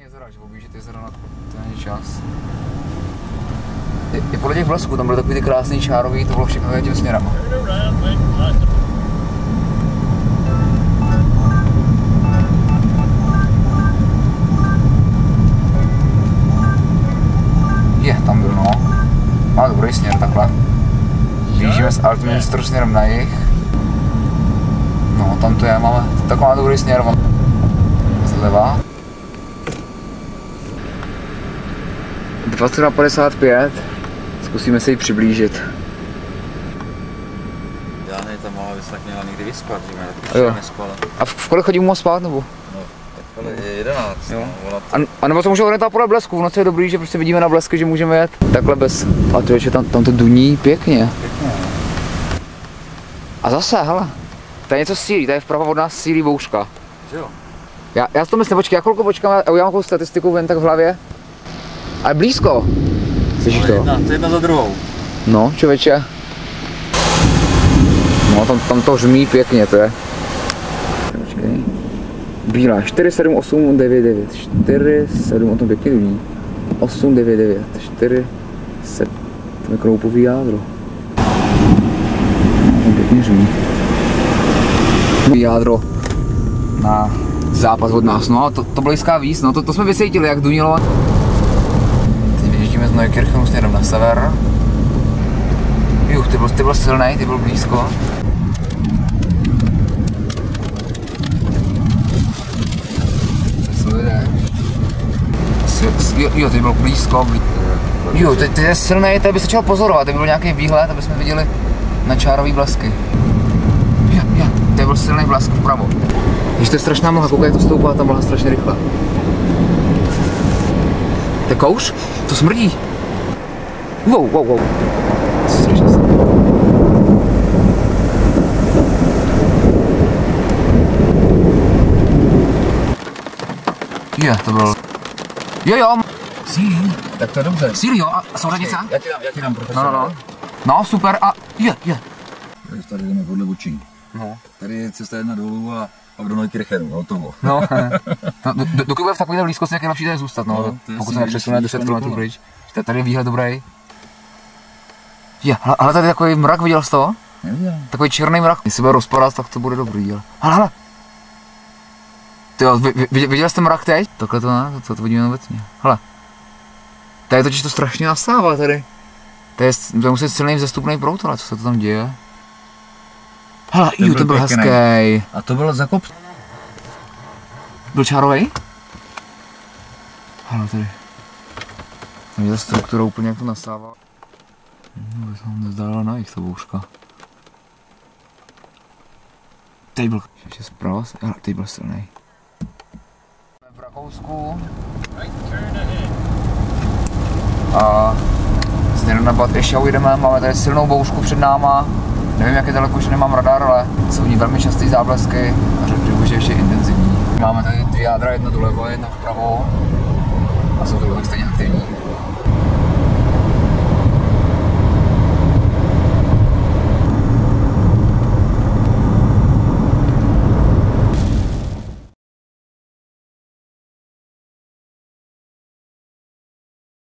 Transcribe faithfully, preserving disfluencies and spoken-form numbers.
jezera, že objíždět jezera na to není čas. I, i podle těch blesků, tam byly takový ty krásný čárový, to bylo všechno tím směrem. Je, tam byl no. Má dobrý směr takhle. Blížíme s Altminster směrem na jih. No, tam to je, máme takový dobrý směr. Zleva. dvacet na padesát pět. Zkusíme se ji přiblížit. Já ne, ta malá by se tak měla někdy vyspat, že mě tak nespala. A v kolik chodí moc spát, nebo? No, tak je jedenáct. Jo. No, a, a nebo to můžeme orientovat podle blesku, v noci je dobrý, že prostě vidíme na blesky, že můžeme jet takhle bez... A to je, že tam, tam to duní pěkně. Pěkně. A zase, hele, tady něco sílí, tady vpravo od nás sílí bouřka. Že jo? Já, já to myslím, počkej, já chvilku počkám, já udělám takovou statistiku jen tak v hlavě. Ale blízko. Slyšíš no, to? Jedna, to jedna za druhou. No, člověče. No, tam, tam to řmí pěkně, to je. Počkej. Bílá, čtyři, sedm, osm, devět, devět, čtyři, sedm, o tom pěkně duní. osm, devět, devět, čtyři, sedm, to je kroupový jádro. Tam pěkně řmí. Jádro na západ od nás, no a to, to blízká víc, no to, to jsme vysvětili, jak dunilo. Teď vyjíždíme z Neukirchenu směrem na sever. Juh, ty byl, ty byl silnej, ty byl blízko. Jo, jo, ty byl blízko, blízko. Jo, ty, ty je silnej, tady by se čeho pozorovat, tady byl nějaký výhled, aby jsme viděli na čárový blesky. Jo, jo, tady byl silný blesk vpravo. Když to je strašná mlha, koukaj, jak to stoupá, ta mlha strašně rychle. To je kouř? To smrdí. Wow, wow, wow. Strašně se. Je, to byl... Jo, jo. Sílí. Tak to je dobře. Sílí, jo, a jsou radnice? Já ti dám, já ti dám No, no, no. No, super, a je, je. Tady jdeme podle očí. No. Tady je cesta jedna dolů a pak do Neukirchenu, hotovo. No, no do, do, dokud bude v takové blízkosti, jak je lepší tady zůstat, no, no pokud se nepřesune deset kilometrů pryč. Tady je výhled dobrý. Je, ale tady takový mrak, viděl jsi to? Neviděl. Takový černý mrak, když se bude rozpadat, tak to bude dobrý, ale. Hele, hele. Tyjo, viděl, viděl jste mrak teď? Takhle to ne, to, to vidíme obecně. Hele. Tady totiž to strašně nastává tady. Tady je, to musí silný vzestupný proud, ale co se to tam děje? Hele, jo, to byl hezký. A to byl zakop. Byl čárovej? Hele, tady. Tam je ta struktura úplně jak to nastává. No, by se nám nezdála na jich ta bouřka. Tady byl. Ještě zprava, hele, tady byl silnej. Jsme v Rakousku. A směrem na Bad Eschau jdeme, máme tady silnou bouřku před náma. Nevím, jak je daleko, že nemám radar, ale jsou v ní velmi časté záblesky a řekl, že ještě intenzivní. Máme tady dvě jádra, jedno doleva, jedno vpravo a jsou to stejně aktivní.